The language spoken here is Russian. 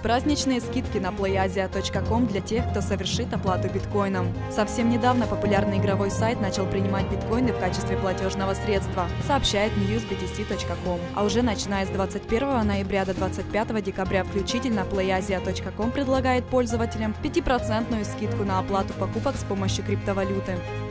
Праздничные скидки на playasia.com для тех, кто совершит оплату биткоином. Совсем недавно популярный игровой сайт начал принимать биткоины в качестве платежного средства, сообщает newsbtc.com. А уже начиная с 21 ноября до 25 декабря включительно playasia.com предлагает пользователям 5% скидку на оплату покупок с помощью криптовалюты.